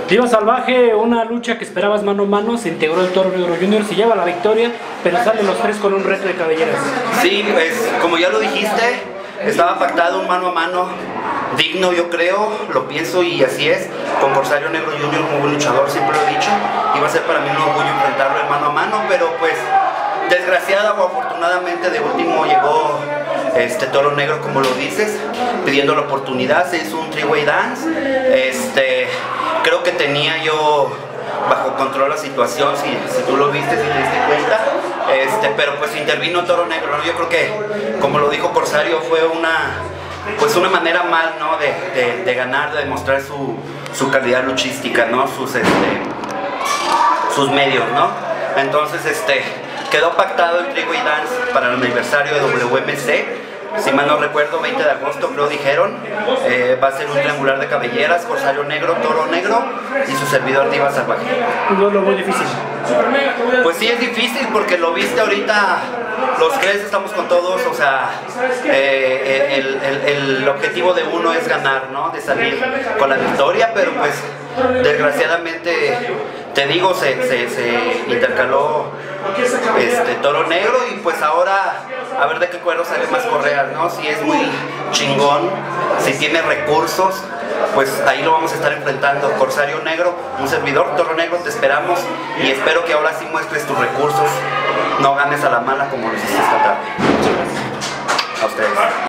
Diva Salvaje, una lucha que esperabas mano a mano, se integró el Toro Negro Jr., se lleva la victoria, pero salen los tres con un reto de cabelleras. Sí, pues como ya lo dijiste, estaba pactado un mano a mano digno, yo creo, lo pienso y así es, con Corsario Negro Jr. como buen luchador, siempre lo he dicho, iba a ser para mí un orgullo enfrentarlo en mano a mano, pero pues desgraciada o afortunadamente de último llegó Toro Negro, como lo dices, pidiendo la oportunidad. Se hizo un three-way dance. Creo que tenía yo bajo control la situación, si tú lo viste, si te diste cuenta, pero pues intervino Toro Negro, ¿no? Yo creo que, como lo dijo Corsario, fue una manera mal, ¿no? de ganar, de demostrar su calidad luchística, ¿no? Sus medios, ¿no? Entonces quedó pactado el three-way dance para el aniversario de WMC. Si mal no recuerdo, 20 de agosto creo dijeron, va a ser un triangular de cabelleras, Corsario Negro, Toro Negro y su servidor Diva Salvaje. No lo muy difícil. Pues sí es difícil porque lo viste ahorita, los tres estamos con todos, o sea, el objetivo de uno es ganar, ¿no? De salir con la victoria, pero pues desgraciadamente, te digo, se intercaló Toro Negro y pues ahora a ver de qué cuero sale más correas, ¿no? Si es muy chingón, si tiene recursos, pues ahí lo vamos a estar enfrentando. Corsario Negro, un servidor, Toro Negro, te esperamos y espero que ahora sí muestres tus recursos, no ganes a la mala como lo hiciste esta tarde. A ustedes.